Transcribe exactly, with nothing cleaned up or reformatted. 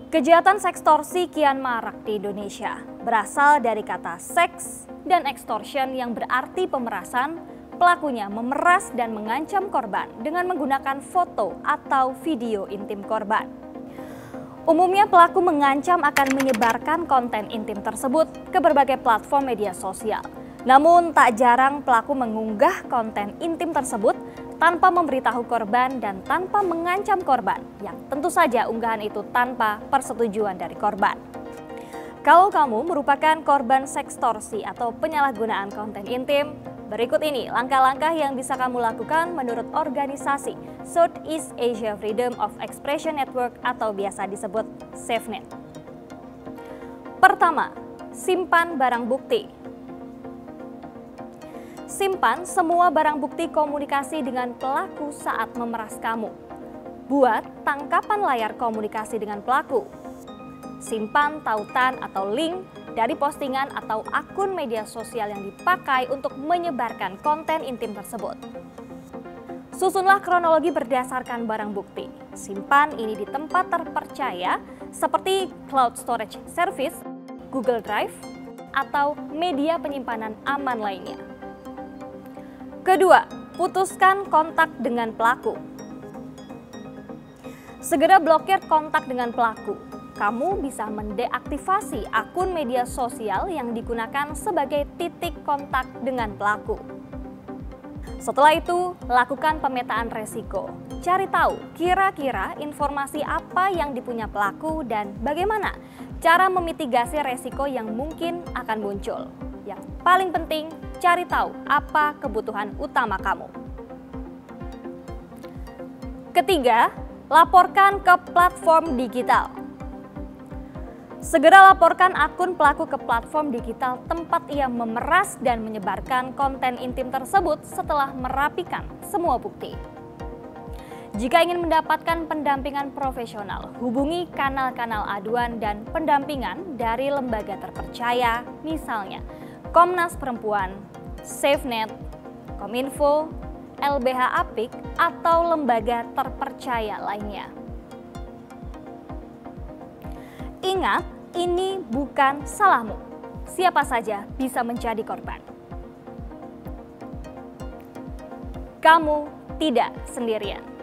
Kejahatan sekstorsi kian marak di Indonesia, berasal dari kata seks dan extortion yang berarti pemerasan. Pelakunya memeras dan mengancam korban dengan menggunakan foto atau video intim korban. Umumnya pelaku mengancam akan menyebarkan konten intim tersebut ke berbagai platform media sosial. Namun tak jarang pelaku mengunggah konten intim tersebut tanpa memberitahu korban dan tanpa mengancam korban, yang tentu saja unggahan itu tanpa persetujuan dari korban. Kalau kamu merupakan korban sekstorsi atau penyalahgunaan konten intim, berikut ini langkah-langkah yang bisa kamu lakukan menurut organisasi Southeast Asia Freedom of Expression Network atau biasa disebut SafeNet. Pertama, simpan barang bukti. Simpan semua barang bukti komunikasi dengan pelaku saat memeras kamu. Buat tangkapan layar komunikasi dengan pelaku. Simpan tautan atau link dari postingan atau akun media sosial yang dipakai untuk menyebarkan konten intim tersebut. Susunlah kronologi berdasarkan barang bukti. Simpan ini di tempat terpercaya seperti cloud storage service, Google Drive, atau media penyimpanan aman lainnya. Kedua, putuskan kontak dengan pelaku. Segera blokir kontak dengan pelaku. Kamu bisa mendeaktifasi akun media sosial yang digunakan sebagai titik kontak dengan pelaku. Setelah itu, lakukan pemetaan resiko. Cari tahu kira-kira informasi apa yang dipunya pelaku dan bagaimana cara memitigasi resiko yang mungkin akan muncul. Yang paling penting, cari tahu apa kebutuhan utama kamu. Ketiga, laporkan ke platform digital. Segera laporkan akun pelaku ke platform digital tempat ia memeras dan menyebarkan konten intim tersebut setelah merapikan semua bukti. Jika ingin mendapatkan pendampingan profesional, hubungi kanal-kanal aduan dan pendampingan dari lembaga terpercaya, misalnya Komnas Perempuan, SafeNet, Kominfo, L B H Apik, atau lembaga terpercaya lainnya. Ingat, ini bukan salahmu. Siapa saja bisa menjadi korban. Kamu tidak sendirian.